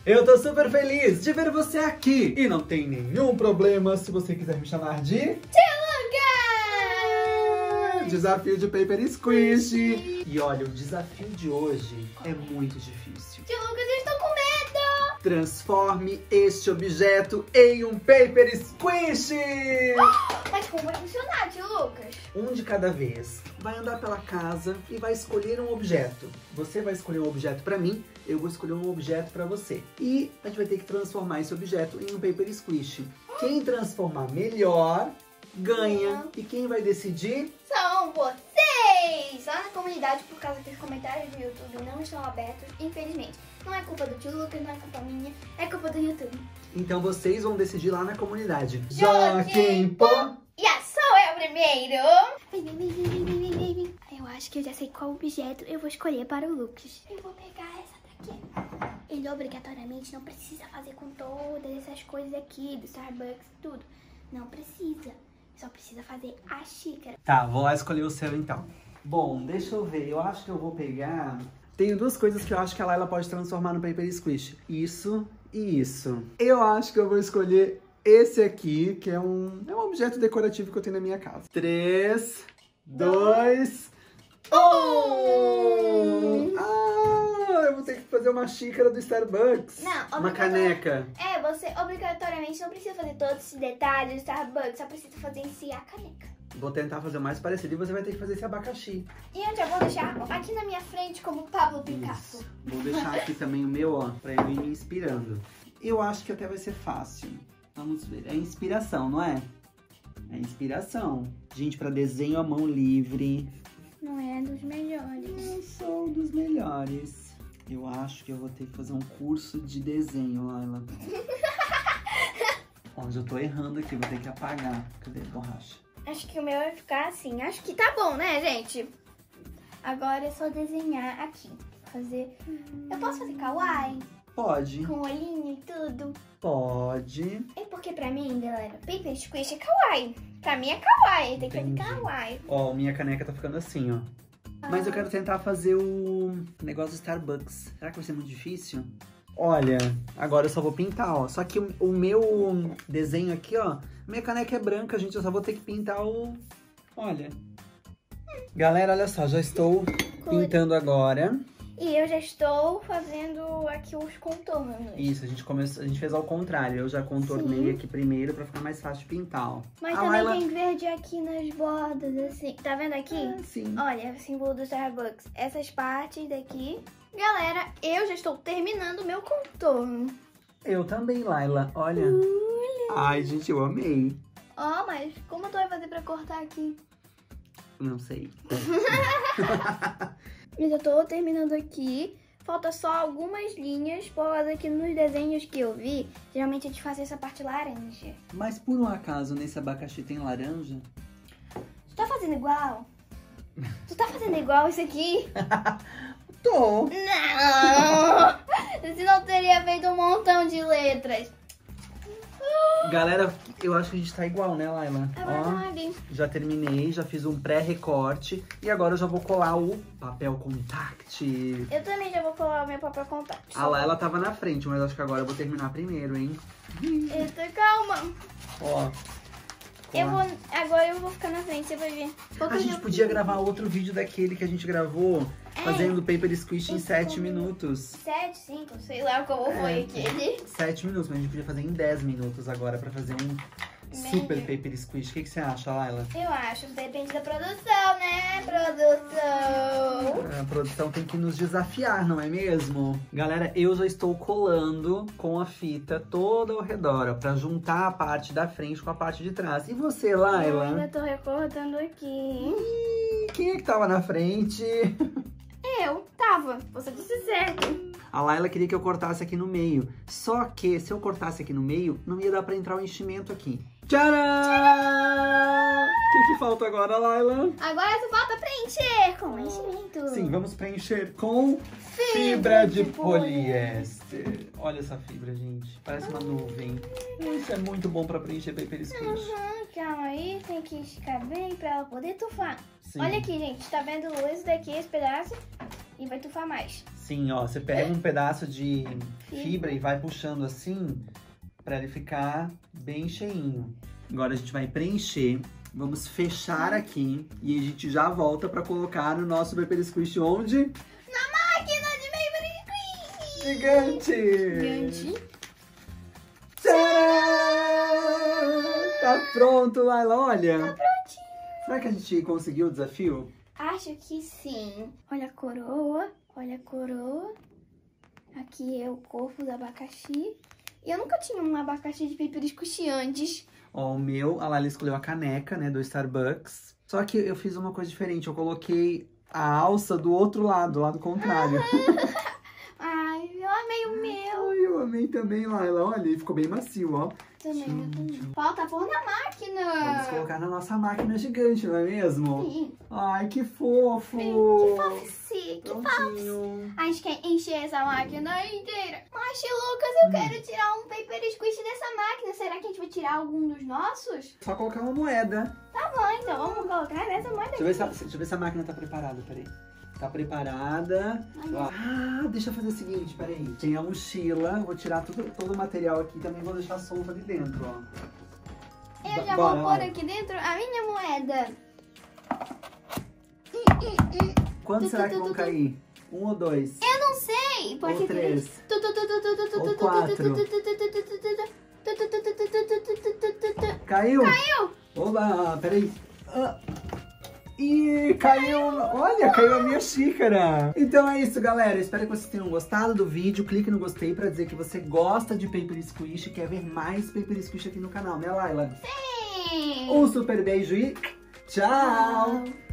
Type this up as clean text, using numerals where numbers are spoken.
Eu tô super feliz de ver você aqui. E não tem nenhum problema se você quiser me chamar de... Tio Lucas! Desafio de Paper Squish. E olha, o desafio de hoje é muito difícil. Tio Lucas, eu estou com medo! Transforme este objeto em um Paper Squish. Mas como vai funcionar, tio Lucas? Um de cada vez. Vai andar pela casa e vai escolher um objeto. Você vai escolher um objeto pra mim, eu vou escolher um objeto pra você. E a gente vai ter que transformar esse objeto em um Paper Squish. Quem transformar melhor, ganha. E quem vai decidir? São vocês! Lá na comunidade, por causa que os comentários do YouTube não estão abertos, infelizmente. Não é culpa do tio Lucas, não é culpa minha, é culpa do YouTube. Então vocês vão decidir lá na comunidade. Joaquim Pô! Sou eu primeiro! Vem. Eu acho que eu já sei qual objeto eu vou escolher para o Lucas. Eu vou pegar essa daqui. Ele obrigatoriamente não precisa fazer com todas essas coisas aqui, do Starbucks, tudo. Não precisa. Só precisa fazer a xícara. Tá, vou lá escolher o seu então. Bom, deixa eu ver. Eu acho que eu vou pegar... Tenho duas coisas que eu acho que a Layla pode transformar no Paper Squish. Isso e isso. Eu acho que eu vou escolher esse aqui, que é um objeto decorativo que eu tenho na minha casa. 3, 2, 1! Eu vou ter que fazer uma xícara do Starbucks. Não, uma caneca. Você obrigatoriamente não precisa fazer todos esses detalhes do Starbucks, só precisa fazer em si a caneca. Vou tentar fazer o mais parecido e você vai ter que fazer esse abacaxi. E eu já vou deixar aqui na minha frente como Pablo Picasso. Isso. Vou deixar aqui também o meu, ó, pra eu ir me inspirando. Eu acho que até vai ser fácil. Vamos ver. É inspiração, não é? É inspiração. Gente, pra desenho à mão livre. Não é dos melhores. Não sou dos melhores. Eu acho que eu vou ter que fazer um curso de desenho, Layla. Onde eu tô errando aqui, vou ter que apagar. Cadê a borracha? Acho que o meu vai ficar assim. Acho que tá bom, né, gente? Agora é só desenhar aqui. Fazer... Eu posso fazer kawaii? Pode. Com olhinho e tudo? Pode. É porque pra mim, galera, Paper Squish é kawaii. Pra mim é kawaii, tem que Entendi. fazer kawaii. Ó, minha caneca tá ficando assim, ó. Mas eu quero tentar fazer o negócio do Starbucks. Será que vai ser muito difícil? Olha, agora eu só vou pintar, ó. Só que o meu desenho aqui, ó, minha caneca é branca, gente. Eu só vou ter que pintar o... Olha. Galera, olha só, já estou pintando agora. E eu já estou fazendo aqui os contornos. Isso, a gente fez ao contrário. Eu já contornei aqui primeiro pra ficar mais fácil de pintar, ó. Mas A também Layla... tem verde aqui nas bordas, assim. Tá vendo aqui? Sim. Olha, o símbolo do Starbucks. Essas partes daqui. Galera, eu já estou terminando o meu contorno. Eu também, Layla. Olha. Ai, gente, eu amei. Ó, mas como tu vai fazer pra cortar aqui? Não sei. Eu já tô terminando aqui. Falta só algumas linhas, por causa que nos desenhos que eu vi, geralmente a gente faz essa parte laranja. Mas por um acaso nesse abacaxi tem laranja? Tu tá fazendo igual? Tu tá fazendo igual isso aqui? Tô! Não! Senão teria feito um montão de letras. Galera, eu acho que a gente tá igual, né, Layla? É verdade. Ó, já terminei, já fiz um pré-recorte. E agora eu já vou colar o papel contact. Eu também já vou colar o meu papel contato. A Layla tava na frente, mas acho que agora eu vou terminar primeiro, hein? Eita, calma. Ó. Agora eu vou ficar na frente, você vai ver. A gente podia gravar outro vídeo daquele que a gente gravou fazendo Paper Squish em 7 minutos. 7, 5, sei lá como foi aquele. 7 minutos, mas a gente podia fazer em 10 minutos agora pra fazer um super Paper Squish. O que você acha, Layla? Eu acho, depende da produção, né? Produção. A produção tem que nos desafiar, não é mesmo? Galera, eu já estou colando com a fita toda ao redor, ó, pra juntar a parte da frente com a parte de trás. E você, Layla? Eu ainda tô recortando aqui. Ih, quem é que tava na frente? Eu tava, você disse certo. A Layla queria que eu cortasse aqui no meio. Só que se eu cortasse aqui no meio, não ia dar pra entrar o enchimento aqui. Tcharam! O que falta agora, Layla? Agora só falta preencher com enchimento. Sim, vamos preencher com fibra de poliéster. Olha essa fibra, gente. Parece uma nuvem. Isso é muito bom pra preencher Paper Squish. Calma aí, tem que esticar bem pra ela poder tufar. Sim. Olha aqui, gente, tá vendo esse daqui, esse pedaço? E vai tufar mais. Sim, ó, você pega um pedaço de fibra e vai puxando assim, pra ele ficar bem cheinho. Agora a gente vai preencher, vamos fechar aqui e a gente já volta pra colocar no nosso Paper Squish onde? Na máquina de Paper Squish! Gigante! Gigante. Tcharam! Tá pronto, Laila, olha! Tá prontinho! Será que a gente conseguiu o desafio? Acho que sim. Olha a coroa, olha a coroa. Aqui é o corpo do abacaxi. E eu nunca tinha um abacaxi de Paper Squish antes. Ó, o meu, a Laila escolheu a caneca, né, do Starbucks. Só que eu fiz uma coisa diferente, eu coloquei a alça do outro lado, do lado contrário. Ai, eu amei o meu. Ai, eu amei também, Laila. Olha, ele ficou bem macio, ó. Também. Falta pôr na máquina. Vamos colocar na nossa máquina gigante, não é mesmo? Sim. Ai, que fofo! Que fofo, sim. Que fofo. Prontinho. A gente quer encher essa máquina inteira. Mas, Lucas, eu quero tirar um Paper Squish dessa máquina. Será que a gente vai tirar algum dos nossos? Só colocar uma moeda. Tá bom, então vamos colocar nessa moeda aqui. Deixa eu ver se a máquina tá preparada, peraí. Tá preparada. Ah, deixa eu fazer o seguinte, peraí. Tem a mochila, vou tirar todo o material aqui, também vou deixar solto ali dentro, ó. Eu já Bora, vou pôr vai. aqui dentro a minha moeda. Quantos será que vão cair? 1 ou 2? Eu não sei. Pode Ou ser 3? Ou 4? Caiu? Caiu. Oba, peraí. Ah. Ih, caiu! Olha, caiu a minha xícara! Então é isso, galera. Espero que vocês tenham gostado do vídeo. Clique no gostei pra dizer que você gosta de Paper Squish e quer ver mais Paper Squish aqui no canal, né, Laila? Sim. Um super beijo e tchau!